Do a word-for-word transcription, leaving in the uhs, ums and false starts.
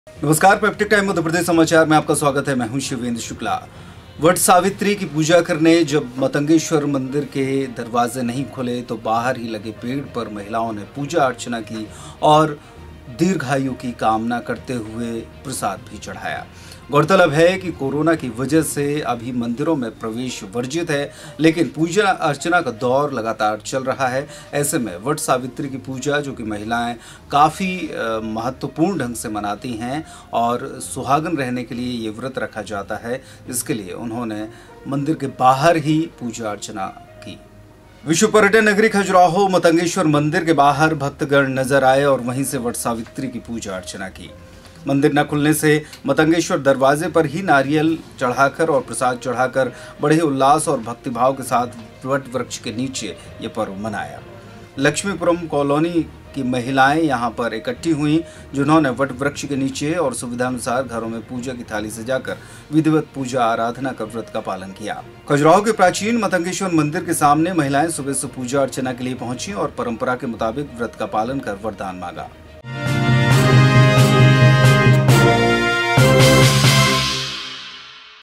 नमस्कार, peptic time Madhya Pradesh समाचार में आपका स्वागत है। मैं हूं शिवेंद्र शुक्ला। वट सावित्री की पूजा करने जब मतंगेश्वर मंदिर के दरवाजे नहीं खुले तो बाहर ही लगे पेड़ पर महिलाओं ने पूजा अर्चना की और दीर्घायु की कामना करते हुए प्रसाद भी चढ़ाया। गौरतलब है कि कोरोना की वजह से अभी मंदिरों में प्रवेश वर्जित है, लेकिन पूजा अर्चना का दौर लगातार चल रहा है। ऐसे में वट सावित्री की पूजा, जो कि महिलाएं काफ़ी महत्वपूर्ण ढंग से मनाती हैं और सुहागन रहने के लिए ये व्रत रखा जाता है, इसके लिए उन्होंने मंदिर के बाहर ही पूजा अर्चना की। विश्व पर्यटन नगरी खजुराहो मतंगेश्वर मंदिर के बाहर भक्तगण नजर आए और वहीं से वट सावित्री की पूजा अर्चना की। मंदिर न खुलने से मतंगेश्वर दरवाजे पर ही नारियल चढ़ाकर और प्रसाद चढ़ाकर बड़े उल्लास और भक्तिभाव के साथ वट वृक्ष के नीचे ये पर्व मनाया। लक्ष्मीपुरम कॉलोनी की महिलाएं यहां पर इकट्ठी हुईं, जिन्होंने वट वृक्ष के नीचे और सुविधानुसार घरों में पूजा की थाली सजाकर विधिवत पूजा आराधना कर व्रत का पालन किया। खजुराहो के प्राचीन मतंगेश्वर मंदिर के सामने महिलाएं सुबह से पूजा अर्चना के लिए पहुंची और परंपरा के मुताबिक व्रत का पालन कर वरदान मांगा।